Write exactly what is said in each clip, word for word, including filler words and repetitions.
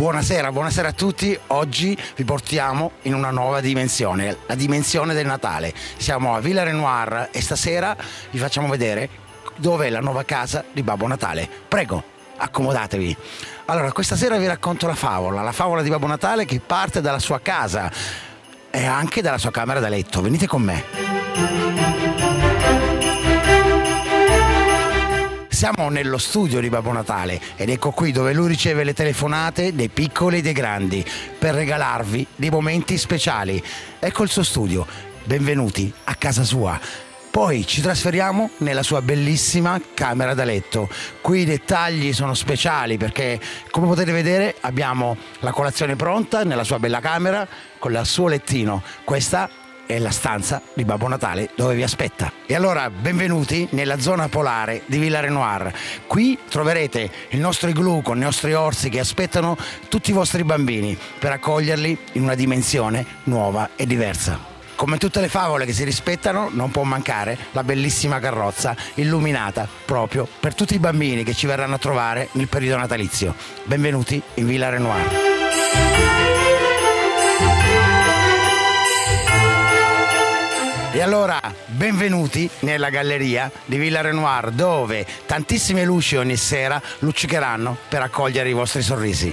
Buonasera, buonasera a tutti. Oggi vi portiamo in una nuova dimensione, la dimensione del Natale. Siamo a Villa Renoir e stasera vi facciamo vedere dove è la nuova casa di Babbo Natale. Prego, accomodatevi. Allora, questa sera vi racconto la favola, la favola di Babbo Natale che parte dalla sua casa e anche dalla sua camera da letto. Venite con me. Siamo nello studio di Babbo Natale ed ecco qui dove lui riceve le telefonate dei piccoli e dei grandi per regalarvi dei momenti speciali. Ecco il suo studio, benvenuti a casa sua. Poi ci trasferiamo nella sua bellissima camera da letto. Qui i dettagli sono speciali perché, come potete vedere, abbiamo la colazione pronta nella sua bella camera con il suo lettino. Questa è la stanza di Babbo Natale dove vi aspetta. E allora benvenuti nella zona polare di Villa Renoir. Qui troverete il nostro igloo con i nostri orsi che aspettano tutti i vostri bambini per accoglierli in una dimensione nuova e diversa. Come tutte le favole che si rispettano, non può mancare la bellissima carrozza illuminata proprio per tutti i bambini che ci verranno a trovare nel periodo natalizio. Benvenuti in Villa Renoir. E allora, benvenuti nella galleria di Villa Renoir, dove tantissime luci ogni sera luccicheranno per accogliere i vostri sorrisi.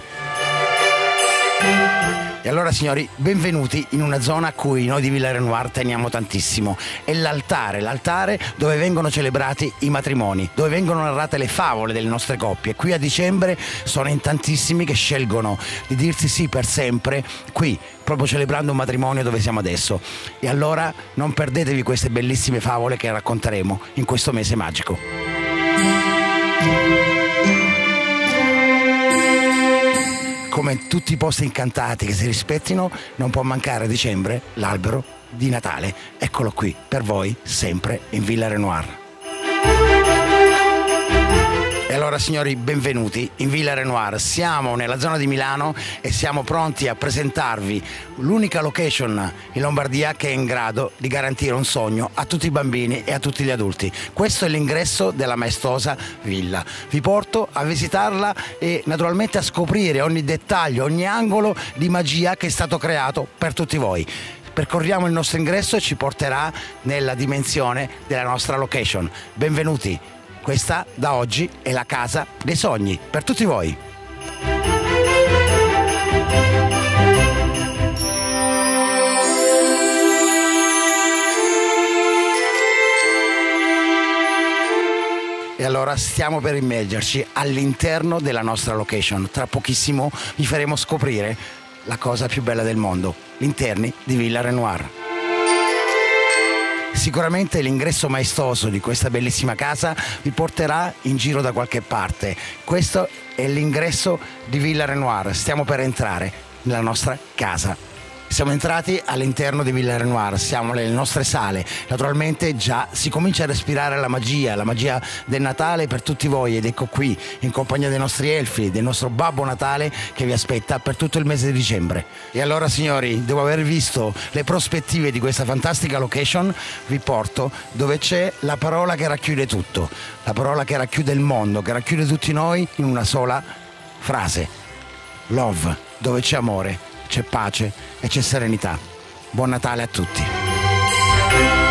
E allora, signori, benvenuti in una zona a cui noi di Villa Renoir teniamo tantissimo. È l'altare, l'altare dove vengono celebrati i matrimoni, dove vengono narrate le favole delle nostre coppie. Qui a dicembre sono in tantissimi che scelgono di dirsi sì per sempre, qui, proprio celebrando un matrimonio dove siamo adesso. E allora non perdetevi queste bellissime favole che racconteremo in questo mese magico. Come tutti i posti incantati che si rispettino, non può mancare a dicembre l'albero di Natale. Eccolo qui, per voi, sempre in Villa Renoir. E allora, signori, benvenuti in Villa Renoir. Siamo nella zona di Milano e siamo pronti a presentarvi l'unica location in Lombardia che è in grado di garantire un sogno a tutti i bambini e a tutti gli adulti. Questo è l'ingresso della maestosa villa. Vi porto a visitarla e naturalmente a scoprire ogni dettaglio, ogni angolo di magia che è stato creato per tutti voi. Percorriamo il nostro ingresso e ci porterà nella dimensione della nostra location. Benvenuti. Questa da oggi è la casa dei sogni per tutti voi. E allora stiamo per immergerci all'interno della nostra location. Tra pochissimo vi faremo scoprire la cosa più bella del mondo, gli interni di Villa Renoir. Sicuramente l'ingresso maestoso di questa bellissima casa vi porterà in giro da qualche parte. Questo è l'ingresso di Villa Renoir. Stiamo per entrare nella nostra casa. Siamo entrati all'interno di Villa Renoir, siamo nelle nostre sale. Naturalmente già si comincia a respirare la magia, la magia del Natale per tutti voi ed ecco qui in compagnia dei nostri elfi, del nostro Babbo Natale che vi aspetta per tutto il mese di dicembre. E allora, signori, dopo aver visto le prospettive di questa fantastica location, vi porto dove c'è la parola che racchiude tutto, la parola che racchiude il mondo, che racchiude tutti noi in una sola frase: love. Dove c'è amore c'è pace e c'è serenità. Buon Natale a tutti.